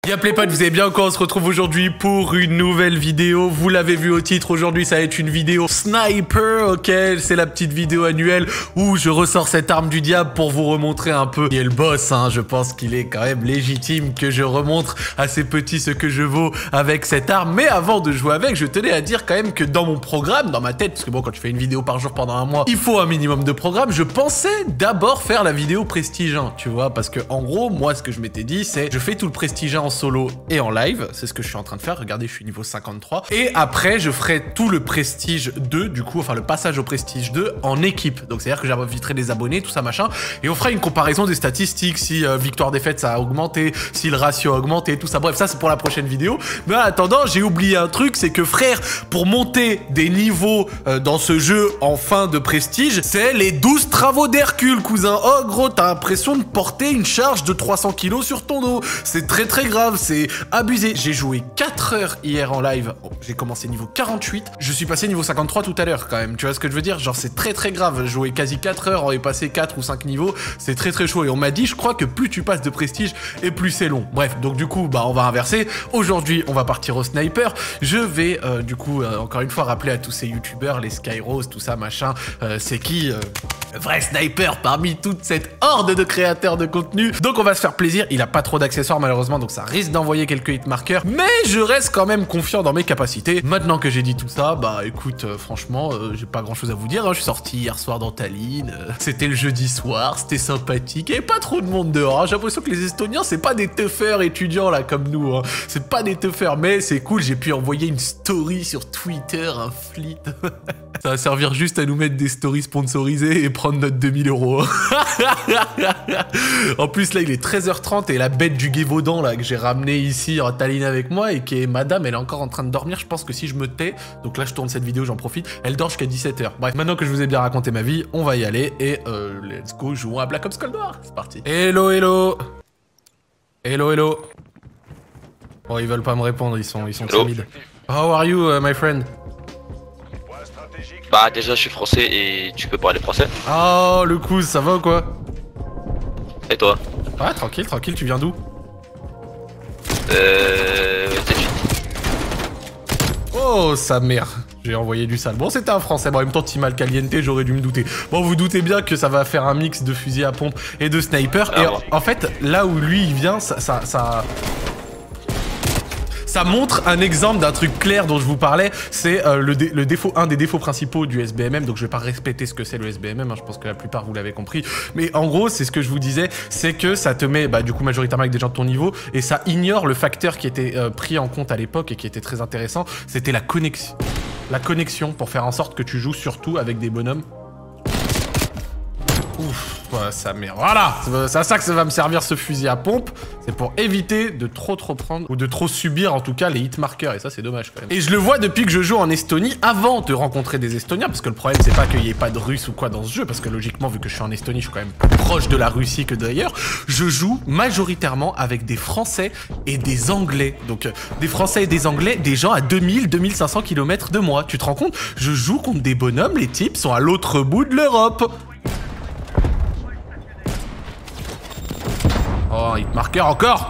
Y'a les potes, vous allez bien, quoi? On se retrouve aujourd'hui pour une nouvelle vidéo. Vous l'avez vu au titre, aujourd'hui ça va être une vidéo sniper, ok? C'est la petite vidéo annuelle où je ressors cette arme du diable pour vous remontrer un peu qui est le boss, hein. Je pense qu'il est quand même légitime que je remontre à ces petits ce que je vaux avec cette arme. Mais avant de jouer avec, je tenais à dire quand même que dans mon programme, dans ma tête, parce que bon, quand tu fais une vidéo par jour pendant un mois, il faut un minimum de programme. Je pensais d'abord faire la vidéo Prestige 1, tu vois, parce que en gros, moi, ce que je m'étais dit, c'est je fais tout le Prestige 1 en solo et en live, c'est ce que je suis en train de faire. Regardez, je suis niveau 53. Et après, je ferai tout le Prestige 2, du coup, enfin le passage au Prestige 2 en équipe. Donc c'est-à-dire que j'inviterai des abonnés, tout ça machin, et on fera une comparaison des statistiques, si victoire-défaite ça a augmenté, si le ratio a augmenté, tout ça. Bref, ça c'est pour la prochaine vidéo. Mais en attendant, j'ai oublié un truc, c'est que frère, pour monter des niveaux dans ce jeu en fin de Prestige, c'est les 12 travaux d'Hercule, cousin. Oh gros, t'as l'impression de porter une charge de 300 kilos sur ton dos. C'est très très grave, c'est abusé. J'ai joué 4 heures hier en live. Oh, j'ai commencé niveau 48. Je suis passé niveau 53 tout à l'heure quand même. Tu vois ce que je veux dire? Genre c'est très très grave. Jouer quasi 4 heures et passer 4 ou 5 niveaux, c'est très très chaud. Et on m'a dit, je crois que plus tu passes de Prestige et plus c'est long. Bref, donc du coup, bah on va inverser. Aujourd'hui, on va partir au sniper. Je vais du coup, encore une fois, rappeler à tous ces youtubeurs, les Skyrose, tout ça machin, c'est qui le vrai sniper parmi toute cette horde de créateurs de contenu. Donc on va se faire plaisir. Il a pas trop d'accessoires malheureusement, donc ça risque d'envoyer quelques hitmarkers, mais je reste quand même confiant dans mes capacités. Maintenant que j'ai dit tout ça, bah écoute, franchement, j'ai pas grand chose à vous dire, hein. Je suis sorti hier soir dans Tallinn, c'était le jeudi soir, c'était sympathique, il y avait pas trop de monde dehors, hein. J'ai l'impression que les Estoniens, c'est pas des teufers étudiants là comme nous, hein. C'est pas des teufers, mais c'est cool, j'ai pu envoyer une story sur Twitter, un fleet. Ça va servir juste à nous mettre des stories sponsorisées et prendre notre 2000 €. En plus, là, il est 13h30 et la bête du Gévaudan, là, que j'ai ramené ici en Tallinn avec moi et qui est madame, elle est encore en train de dormir. Je pense que si je me tais, donc là, je tourne cette vidéo, j'en profite, elle dort jusqu'à 17h. Bref, maintenant que je vous ai bien raconté ma vie, on va y aller et let's go, jouons à Black Ops Cold War. C'est parti. Hello, hello. Hello, hello. Oh, ils veulent pas me répondre, ils sont timides. How are you, my friend? Bah déjà je suis français et tu peux parler français. Oh le coup, ça va ou quoi? Et toi? Ouais, tranquille, tranquille, tu viens d'où? Oh sa mère, j'ai envoyé du sale. Bon, c'était un français, bon, en même temps Team Alcaliente, j'aurais dû me douter. Bon, vous doutez bien que ça va faire un mix de fusil à pompe et de sniper. Ah, et bon. En fait, là où lui il vient, ça montre un exemple d'un truc clair dont je vous parlais, c'est un des défauts principaux du SBMM, donc je vais pas répéter ce que c'est le SBMM, hein, je pense que la plupart vous l'avez compris, mais en gros c'est ce que je vous disais, c'est que ça te met du coup majoritairement avec des gens de ton niveau, et ça ignore le facteur qui était pris en compte à l'époque et qui était très intéressant, c'était la connexion. La connexion pour faire en sorte que tu joues surtout avec des bonhommes. Ouf, ouais, ça merde. Voilà, c'est à ça que ça va me servir ce fusil à pompe. C'est pour éviter de trop prendre, ou de trop subir en tout cas les hitmarkers. Et ça, c'est dommage quand même. Et je le vois depuis que je joue en Estonie, avant de rencontrer des Estoniens. Parce que le problème, c'est pas qu'il n'y ait pas de Russes ou quoi dans ce jeu. Parce que logiquement, vu que je suis en Estonie, je suis quand même plus proche de la Russie que d'ailleurs. Je joue majoritairement avec des Français et des Anglais. Donc, des Français et des Anglais, des gens à 2000-2500 km de moi. Tu te rends compte? Je joue contre des bonhommes, les types sont à l'autre bout de l'Europe. Oh, hitmarker encore.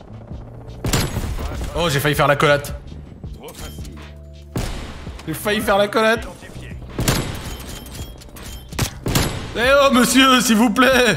Oh, j'ai failli faire la collate. J'ai failli faire la collate. Eh oh, monsieur, s'il vous plaît.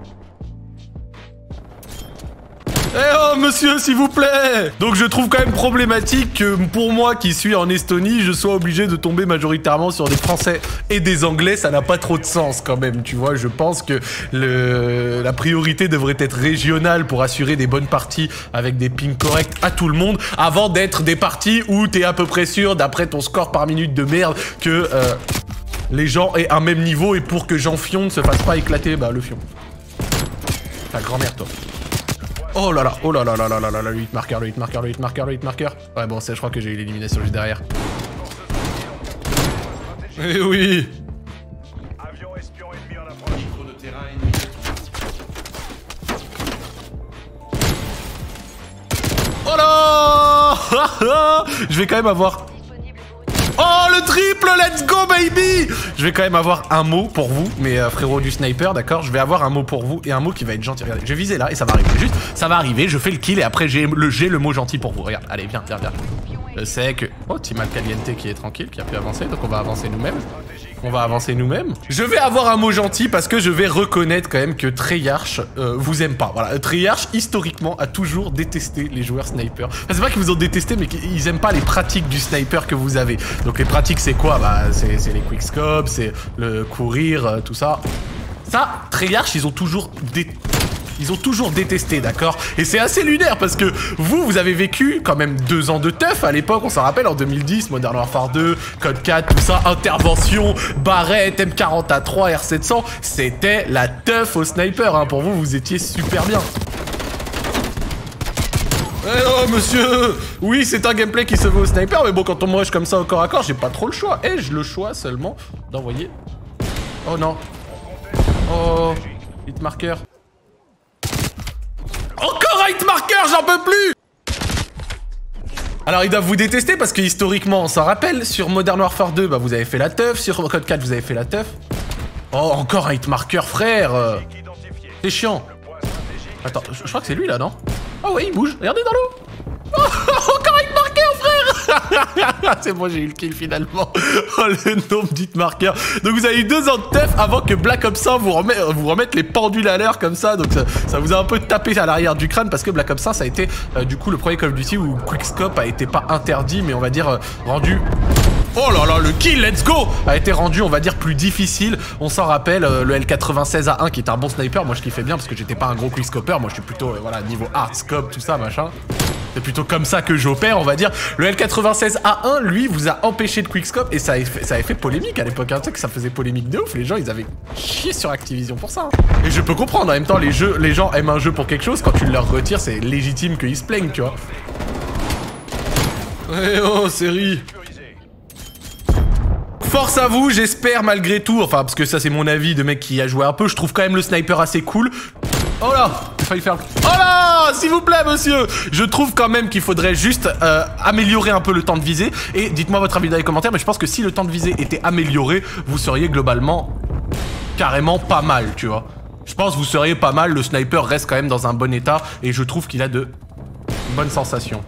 Eh oh monsieur, s'il vous plaît! Donc je trouve quand même problématique que pour moi qui suis en Estonie, je sois obligé de tomber majoritairement sur des Français et des Anglais, ça n'a pas trop de sens quand même, tu vois. Je pense que la priorité devrait être régionale pour assurer des bonnes parties avec des pings corrects à tout le monde, avant d'être des parties où t'es à peu près sûr, d'après ton score par minute de merde, que les gens aient un même niveau et pour que Jean-Fion ne se fasse pas éclater, bah le fion. Ta grand-mère toi. Oh là là, oh là là là là là là, le hitmarker, le hitmarker, le hitmarker, le hitmarker. Ouais bon, je crois que j'ai eu l'élimination juste derrière. Eh oui. Avion espion ennemi en approche. De terrain ennemi. Oh là. Je vais quand même avoir... Oh, le triple, let's go, baby! Je vais quand même avoir un mot pour vous, mes frérots du sniper, d'accord? Je vais avoir un mot pour vous et un mot qui va être gentil. Regardez, je vais viser là et ça va arriver. Juste, ça va arriver, je fais le kill et après j'ai le mot gentil pour vous. Regarde, allez, viens. Je sais que... Oh, Team Alcaliente qui est tranquille, qui a pu avancer, donc on va avancer nous-mêmes. Je vais avoir un mot gentil parce que je vais reconnaître quand même que Treyarch vous aime pas. Voilà, Treyarch, historiquement, a toujours détesté les joueurs sniper. Enfin, c'est pas qu'ils vous ont détesté, mais qu'ils aiment pas les pratiques du sniper que vous avez. Donc les pratiques, c'est quoi? Bah, c'est les quickscopes, c'est le courir, tout ça. Ça, Treyarch, ils ont toujours détesté, d'accord? Et c'est assez lunaire parce que vous avez vécu quand même 2 ans de teuf à l'époque, on s'en rappelle, en 2010, Modern Warfare 2, Code 4, tout ça, intervention, barrette, M40A3, R700, c'était la teuf au sniper, hein. Pour vous, vous étiez super bien. Eh oh, monsieur! Oui, c'est un gameplay qui se veut au sniper, mais bon, quand on me rush comme ça au corps à corps, j'ai pas trop le choix. Ai-je le choix seulement d'envoyer... Oh non. Oh, hitmarker. Encore un hitmarker, j'en peux plus! Alors ils doivent vous détester parce que historiquement on s'en rappelle, sur Modern Warfare 2 bah vous avez fait la teuf, sur Code 4 vous avez fait la teuf. Oh encore un hitmarker frère. C'est chiant. Attends, je crois que c'est lui là non? Oh ouais il bouge, regardez dans l'eau. Oh, encore un hitmarker frère. C'est bon j'ai eu le kill finalement. Oh le nombre d'hitmarkers. Donc vous avez eu 2 ans de teuf avant que Black Ops 1 vous remette les pendules à l'heure comme ça. Donc ça vous a un peu tapé à l'arrière du crâne parce que Black Ops 1 ça a été du coup le premier Call of Duty où Quickscope a été pas interdit mais on va dire rendu... Oh là là, le kill, let's go! A été rendu, on va dire, plus difficile. On s'en rappelle, le L96A1 qui est un bon sniper. Moi, je kiffais bien parce que j'étais pas un gros quickscoper. Moi, je suis plutôt, voilà, niveau hardscope, tout ça, machin. C'est plutôt comme ça que j'opère, on va dire. Le L96A1, lui, vous a empêché de quickscope et ça avait fait polémique à l'époque. Hein. Tu sais que ça faisait polémique de ouf. Les gens, ils avaient chié sur Activision pour ça. Hein. Et je peux comprendre. En même temps, les gens aiment un jeu pour quelque chose. Quand tu leur retires, c'est légitime qu'ils se plaignent, tu vois. Eh oh, série. Force à vous, j'espère malgré tout, enfin parce que ça c'est mon avis de mec qui a joué un peu, je trouve quand même le sniper assez cool. Oh là, j'ai failli faire... Oh là, s'il vous plaît monsieur. Je trouve quand même qu'il faudrait juste améliorer un peu le temps de visée. Et dites-moi votre avis dans les commentaires, mais je pense que si le temps de visée était amélioré, vous seriez globalement carrément pas mal, tu vois. Je pense que vous seriez pas mal, le sniper reste quand même dans un bon état et je trouve qu'il a de bonnes sensations.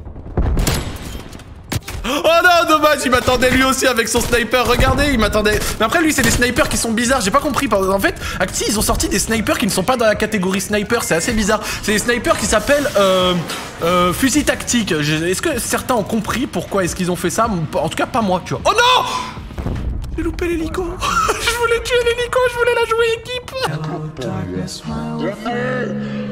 Oh non, dommage, il m'attendait lui aussi avec son sniper, regardez, il m'attendait. Mais après, lui, c'est des snipers qui sont bizarres, j'ai pas compris. En fait, Acti, ils ont sorti des snipers qui ne sont pas dans la catégorie sniper, c'est assez bizarre. C'est des snipers qui s'appellent fusil tactique. Est-ce que certains ont compris pourquoi est-ce qu'ils ont fait ça? En tout cas, pas moi, tu vois. Oh non! J'ai loupé l'hélico. Je voulais tuer l'hélico, je voulais la jouer équipe.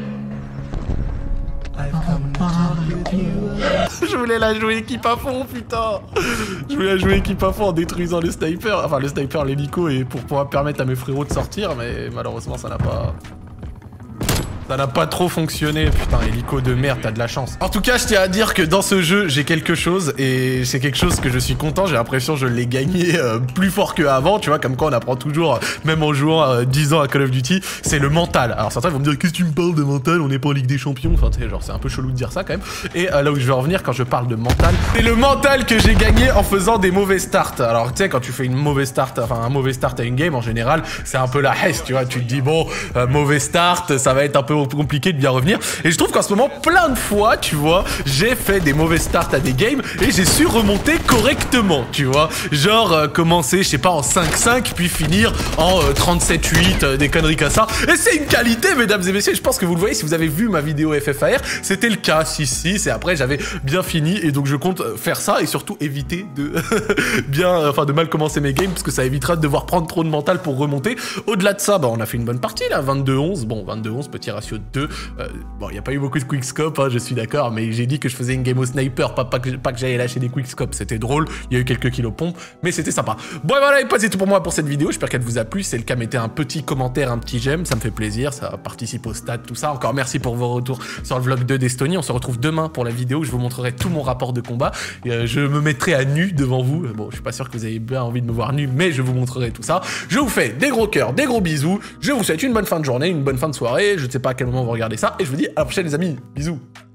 Je voulais la jouer équipe à fond, putain. Je voulais la jouer équipe à fond en détruisant le sniper. Enfin, le sniper, l'hélico, et pour pouvoir permettre à mes frérots de sortir, mais malheureusement, ça n'a pas... Ça n'a pas trop fonctionné, putain, hélico de merde, t'as de la chance. En tout cas, je tiens à dire que dans ce jeu, j'ai quelque chose, et c'est quelque chose que je suis content, j'ai l'impression que je l'ai gagné plus fort qu'avant, tu vois, comme quoi on apprend toujours, même en jouant 10 ans à Call of Duty, c'est le mental. Alors certains vont me dire, qu'est-ce que tu me parles de mental, on n'est pas en Ligue des Champions, enfin, tu sais, genre, c'est un peu chelou de dire ça quand même. Et là où je vais en venir quand je parle de mental, c'est le mental que j'ai gagné en faisant des mauvais starts. Alors, tu sais, quand tu fais une mauvaise start, enfin, un mauvais start à une game, en général, c'est un peu la hesse, tu vois, tu te dis, bon, mauvais start, ça va être un peu compliqué de bien revenir. Et je trouve qu'en ce moment, plein de fois, tu vois, j'ai fait des mauvais starts à des games et j'ai su remonter correctement, tu vois. Genre, commencer, je sais pas, en 5-5, puis finir en 37-8, des conneries comme ça. Et c'est une qualité, mesdames et messieurs, je pense que vous le voyez, si vous avez vu ma vidéo FFAR, c'était le cas, 6-6, et après, j'avais bien fini, et donc je compte faire ça, et surtout éviter de de mal commencer mes games, parce que ça évitera de devoir prendre trop de mental pour remonter. Au-delà de ça, bah, on a fait une bonne partie, là, 22-11, bon, 22-11, petit ratio de 2, bon, il n'y a pas eu beaucoup de quickscope, hein, je suis d'accord, mais j'ai dit que je faisais une game au sniper, pas que j'allais lâcher des quickscopes, c'était drôle, il y a eu quelques kills pompes, mais c'était sympa. Bon, et voilà, et c'est tout pour moi pour cette vidéo, j'espère qu'elle vous a plu, si c'est le cas, mettez un petit commentaire, un petit j'aime, ça me fait plaisir, ça participe au stade, tout ça. Encore merci pour vos retours sur le vlog 2 d'Estonie, on se retrouve demain pour la vidéo où je vous montrerai tout mon rapport de combat, et, je me mettrai à nu devant vous, bon, je suis pas sûr que vous avez bien envie de me voir nu, mais je vous montrerai tout ça. Je vous fais des gros cœurs, des gros bisous, je vous souhaite une bonne fin de journée, une bonne fin de soirée, je ne sais pas à quel moment vous regardez ça, et je vous dis à la prochaine les amis, bisous.